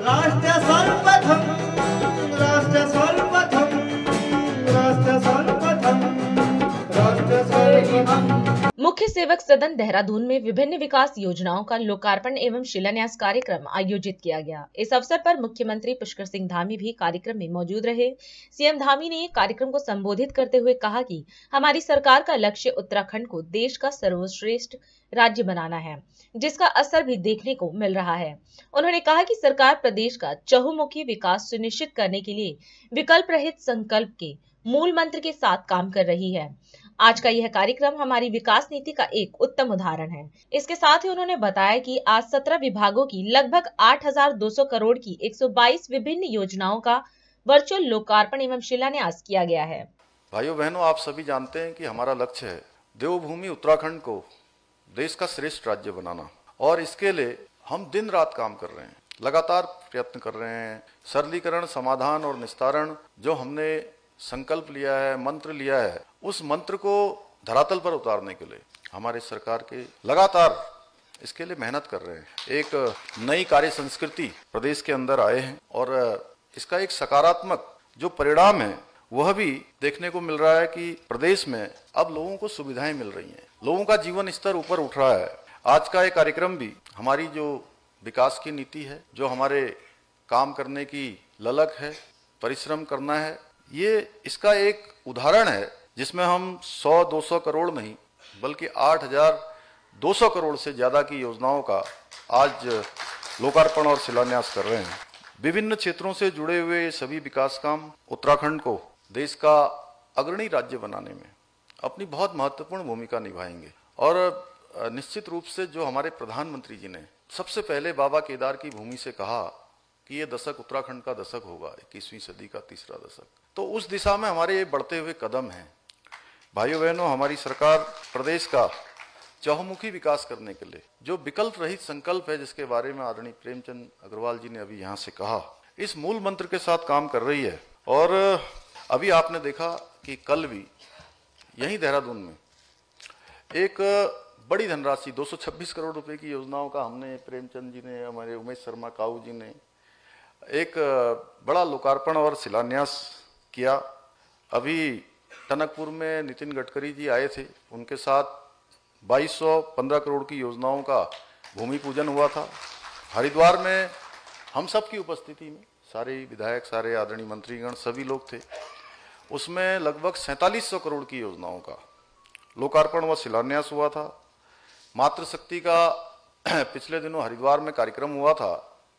राष्ट्र सर्वप्रथम, राष्ट्र सर्वप्रथम, राष्ट्र सर्वप्रथम, राष्ट्र सर्वप्रथम। मुख्य सेवक सदन देहरादून में विभिन्न विकास योजनाओं का लोकार्पण एवं शिलान्यास कार्यक्रम आयोजित किया गया। इस अवसर पर मुख्यमंत्री पुष्कर सिंह धामी भी कार्यक्रम में मौजूद रहे। सीएम धामी ने कार्यक्रम को संबोधित करते हुए कहा कि हमारी सरकार का लक्ष्य उत्तराखंड को देश का सर्वश्रेष्ठ राज्य बनाना है, जिसका असर भी देखने को मिल रहा है। उन्होंने कहा कि सरकार प्रदेश का चहुमुखी विकास सुनिश्चित करने के लिए विकल्प रहित संकल्प के मूल मंत्र के साथ काम कर रही है। आज का यह कार्यक्रम हमारी विकास नीति का एक उत्तम उदाहरण है। इसके साथ ही उन्होंने बताया कि आज 17 विभागों की लगभग 8,200 करोड़ की 122 विभिन्न योजनाओं का वर्चुअल लोकार्पण एवं शिलान्यास किया गया है। भाइयों बहनों, आप सभी जानते हैं कि हमारा लक्ष्य है देवभूमि उत्तराखंड को देश का श्रेष्ठ राज्य बनाना, और इसके लिए हम दिन रात काम कर रहे हैं, लगातार प्रयत्न कर रहे हैं। सरलीकरण, समाधान और निस्तारण जो हमने संकल्प लिया है, मंत्र लिया है, उस मंत्र को धरातल पर उतारने के लिए हमारे सरकार के लगातार इसके लिए मेहनत कर रहे हैं। एक नई कार्य संस्कृति प्रदेश के अंदर आए हैं और इसका एक सकारात्मक जो परिणाम है वह भी देखने को मिल रहा है कि प्रदेश में अब लोगों को सुविधाएं मिल रही हैं, लोगों का जीवन स्तर ऊपर उठ रहा है। आज का ये कार्यक्रम भी हमारी जो विकास की नीति है, जो हमारे काम करने की ललक है, परिश्रम करना है, ये इसका एक उदाहरण है जिसमें हम 100-200 करोड़ नहीं बल्कि 8,200 करोड़ से ज्यादा की योजनाओं का आज लोकार्पण और शिलान्यास कर रहे हैं। विभिन्न क्षेत्रों से जुड़े हुए सभी विकास काम उत्तराखंड को देश का अग्रणी राज्य बनाने में अपनी बहुत महत्वपूर्ण भूमिका निभाएंगे। और निश्चित रूप से जो हमारे प्रधानमंत्री जी ने सबसे पहले बाबा केदार की भूमि से कहा कि ये दशक उत्तराखंड का दशक होगा, 21वीं सदी का तीसरा दशक, तो उस दिशा में हमारे ये बढ़ते हुए कदम हैं। भाइयों बहनों, हमारी सरकार प्रदेश का चहुमुखी विकास करने के लिए जो विकल्प रहित संकल्प है, जिसके बारे में आदरणीय प्रेमचंद अग्रवाल जी ने अभी यहाँ से कहा, इस मूल मंत्र के साथ काम कर रही है। और अभी आपने देखा कि कल भी यहीं देहरादून में एक बड़ी धनराशि 226 करोड़ रुपए की योजनाओं का हमने, प्रेमचंद जी ने, हमारे उमेश शर्मा काऊ जी ने एक बड़ा लोकार्पण और शिलान्यास किया। अभी टनकपुर में नितिन गडकरी जी आए थे, उनके साथ 2215 करोड़ की योजनाओं का भूमि पूजन हुआ था। हरिद्वार में हम सब की उपस्थिति में सारे विधायक, सारे आदरणीय मंत्रीगण, सभी लोग थे। उसमें लगभग 4700 करोड़ की योजनाओं का लोकार्पण व शिलान्यास हुआ था। मातृशक्ति का पिछले दिनों हरिद्वार में कार्यक्रम हुआ था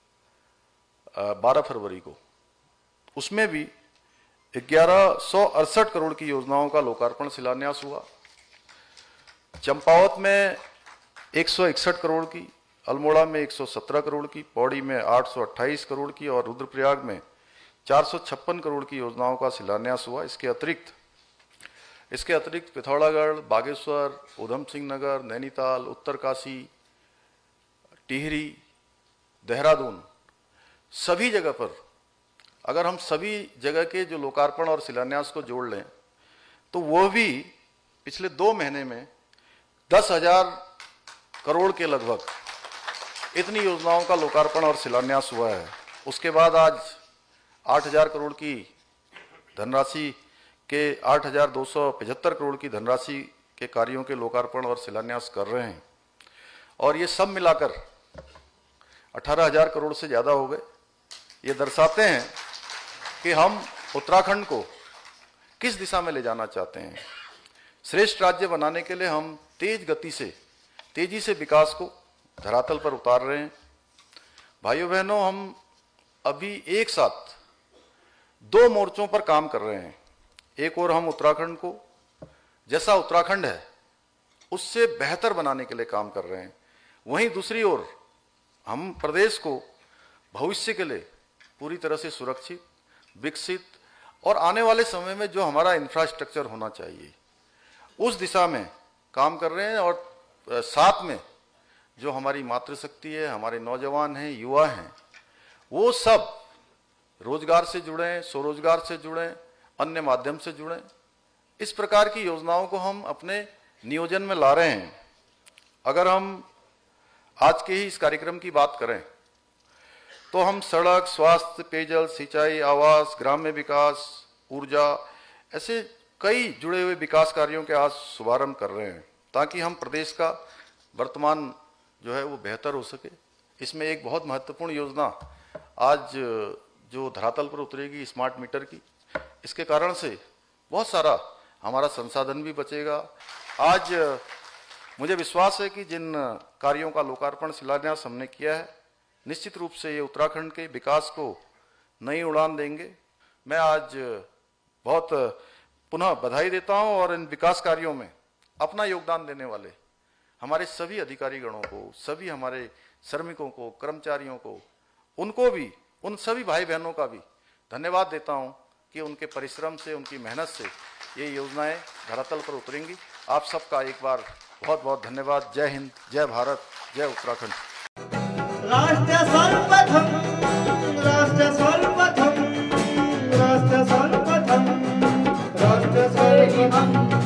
12 फरवरी को, उसमें भी 1168 करोड़ की योजनाओं का लोकार्पण शिलान्यास हुआ। चंपावत में 161 करोड़ की, अल्मोड़ा में 117 करोड़ की, पौड़ी में 828 करोड़ की और रुद्रप्रयाग में 456 करोड़ की योजनाओं का शिलान्यास हुआ। इसके अतिरिक्त पिथौरागढ़, बागेश्वर, उधम सिंह नगर, नैनीताल, उत्तरकाशी, टिहरी, देहरादून, सभी जगह पर अगर हम सभी जगह के जो लोकार्पण और शिलान्यास को जोड़ लें तो वह भी पिछले 2 महीने में 10,000 करोड़ के लगभग इतनी योजनाओं का लोकार्पण और शिलान्यास हुआ है। उसके बाद आज 8,000 करोड़ की धनराशि के 8,275 करोड़ की धनराशि के कार्यों के लोकार्पण और शिलान्यास कर रहे हैं, और ये सब मिलाकर 18,000 करोड़ से ज्यादा हो गए। ये दर्शाते हैं कि हम उत्तराखंड को किस दिशा में ले जाना चाहते हैं। श्रेष्ठ राज्य बनाने के लिए हम तेजी से विकास को धरातल पर उतार रहे हैं। भाइयों बहनों, हम अभी एक साथ 2 मोर्चों पर काम कर रहे हैं। एक और हम उत्तराखंड को जैसा उत्तराखंड है उससे बेहतर बनाने के लिए काम कर रहे हैं, वहीं दूसरी ओर हम प्रदेश को भविष्य के लिए पूरी तरह से सुरक्षित, विकसित और आने वाले समय में जो हमारा इंफ्रास्ट्रक्चर होना चाहिए उस दिशा में काम कर रहे हैं। और साथ में जो हमारी मातृशक्ति है, हमारे नौजवान हैं, युवा हैं, वो सब रोजगार से जुड़ें, स्वरोजगार से जुड़ें, अन्य माध्यम से जुड़ें। इस प्रकार की योजनाओं को हम अपने नियोजन में ला रहे हैं। अगर हम आज के ही इस कार्यक्रम की बात करें तो हम सड़क, स्वास्थ्य, पेयजल, सिंचाई, आवास, ग्राम्य विकास, ऊर्जा, ऐसे कई जुड़े हुए विकास कार्यों के आज शुभारंभ कर रहे हैं ताकि हम प्रदेश का वर्तमान जो है वो बेहतर हो सके। इसमें एक बहुत महत्वपूर्ण योजना आज जो धरातल पर उतरेगी स्मार्ट मीटर की, इसके कारण से बहुत सारा हमारा संसाधन भी बचेगा। आज मुझे विश्वास है कि जिन कार्यों का लोकार्पण शिलान्यास हमने किया है, निश्चित रूप से ये उत्तराखंड के विकास को नई उड़ान देंगे। मैं आज बहुत पुनः बधाई देता हूं और इन विकास कार्यों में अपना योगदान देने वाले हमारे सभी अधिकारीगणों को, सभी हमारे श्रमिकों को, कर्मचारियों को, उनको भी, उन सभी भाई बहनों का भी धन्यवाद देता हूं कि उनके परिश्रम से, उनकी मेहनत से ये योजनाएं धरातल पर उतरेंगी। आप सबका एक बार बहुत बहुत धन्यवाद। जय हिंद, जय भारत, जय उत्तराखंड। राष्ट्र सर्वप्रथम, राष्ट्र सर्वप्रथम, राष्ट्र सर्वप्रथम, राष्ट्र सर्वप्रथम।